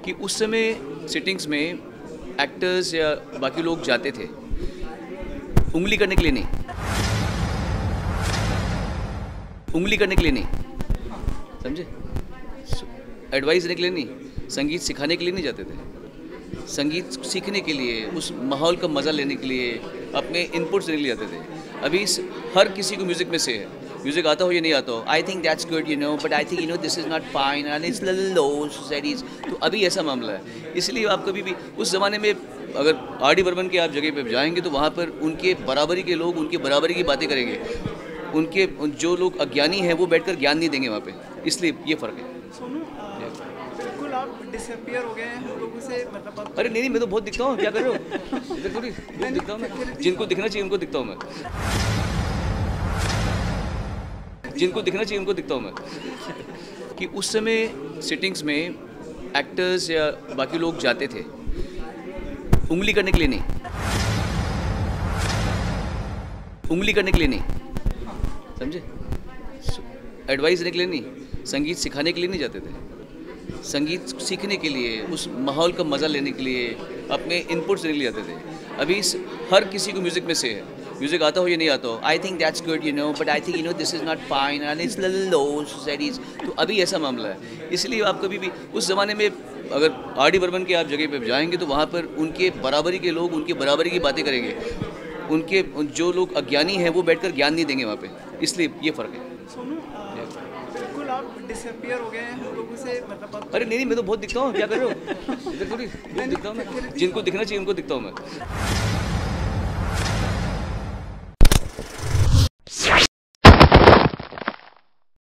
कि उस समय सिटिंग्स में एक्टर्स या बाकी लोग जाते थे उंगली करने के लिए नहीं, उंगली करने के लिए नहीं, समझे, एडवाइस देने के लिए नहीं, संगीत सिखाने के लिए नहीं जाते थे, संगीत सीखने के लिए, उस माहौल का मज़ा लेने के लिए, अपने इनपुट्स देने के लिए जाते थे। अभी हर किसी को म्यूज़िक में से है, म्यूज़िक आता हो या नहीं आता हो, I think that's good you know, but I think you know this is not fine and it's little low societies. तो अभी ऐसा मामला है, इसलिए आप कभी भी उस ज़माने में अगर आर डी बर्मन के आप जगह पे जाएंगे तो वहाँ पर उनके बराबरी के लोग उनके बराबरी की बातें करेंगे, उनके जो लोग अज्ञानी हैं वो बैठकर ज्ञान नहीं देंगे वहाँ पे, इसलिए ये फ़र्क है। सोनू, बिल्कुल आप डिसअपियर हो गए हैं हम लोगों से, मतलब आप अरे नहीं, मैं तो बहुत दिखता हूँ, क्या कर रहे हो, इधर थोड़ी बहुत दिखता हूँ मैं, जिनको दिखना चाहिए उनको दिखता हूँ मैं, जिनको दिखना चाहिए उनको दिखता हूँ मैं। कि उस समय सिटिंग्स में एक्टर्स या बाकी लोग जाते थे उंगली करने के लिए नहीं, उंगली करने के लिए नहीं, समझे, एडवाइस देने के लिए नहीं, संगीत सिखाने के लिए नहीं जाते थे, संगीत सीखने के लिए, उस माहौल का मज़ा लेने के लिए, अपने इनपुट्स देने के लिए जाते थे। अभी हर किसी को म्यूज़िक में से है, म्यूज़िक आता हो या नहीं आता हो, I think that's good you know, but I think you know this is not fine and it's little low societies. तो अभी ऐसा मामला है, इसलिए आप कभी भी उस ज़माने में अगर आर डी बर्मन के आप जगह पे जाएंगे तो वहाँ पर उनके बराबरी के लोग उनके बराबरी की बातें करेंगे, उनके जो लोग अज्ञानी हैं वो बैठकर ज्ञान नहीं देंगे वहाँ पे, इसलिए ये फ़र्क है। सोनू, बिल्कुल आप डिसअपियर हो गए हैं हम लोगों से, मतलब आप अरे नहीं, मैं तो बहुत दिखता हूँ, क्या कर रहे हो, इधर थोड़ी बहुत दिखता हूँ मैं, जिनको दिखना चाहिए उनको दिखता हूँ मैं।